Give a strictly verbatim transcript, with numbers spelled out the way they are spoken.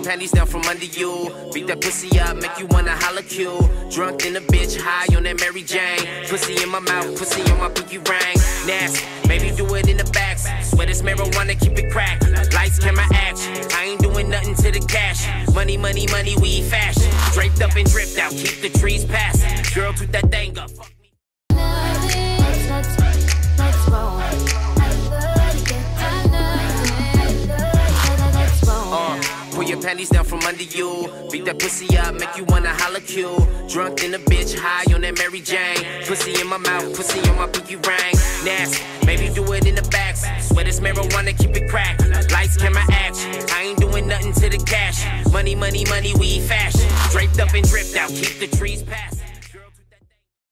panties down from under you. Beat that pussy up, make you wanna holla Q. Drunk in a bitch, high on that Mary Jane. Pussy in my mouth, pussy on my pinky ring. Nasty, maybe do it in the back. Swear this marijuana, keep it cracked. Lights, camera, action. I ain't doing nothing to the cash. Money, money, money, we fashion. Draped up and dripped out, keep the trees passing. Girl, toot that thing up. Fuck me. Let's, let's, let's roll. Uh, pull your panties down from under you. Beat that pussy up, make you wanna holla Q. Drunk in a bitch, high on that Mary Jane. Pussy in my mouth, pussy on my pinky ring. Nasty, maybe do it in the back. Swear this marijuana, keep it cracked. Lights, camera, action. I ain't doing nothing to the cash. Money, money, money, we fashion. Draped up and dripped out, keep the trees passing.